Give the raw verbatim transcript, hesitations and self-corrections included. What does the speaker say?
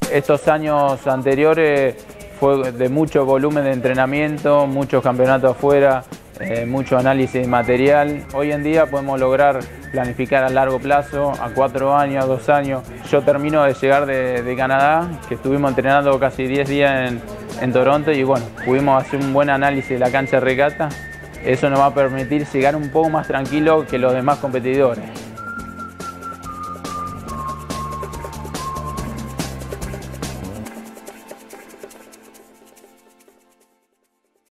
Estos años anteriores fue de mucho volumen de entrenamiento, muchos campeonatos afuera, eh, mucho análisis de material. Hoy en día podemos lograr planificar a largo plazo, a cuatro años, a dos años. Yo termino de llegar de, de Canadá, que estuvimos entrenando casi diez días en, en Toronto y bueno, pudimos hacer un buen análisis de la cancha de regata. Eso nos va a permitir llegar un poco más tranquilo que los demás competidores.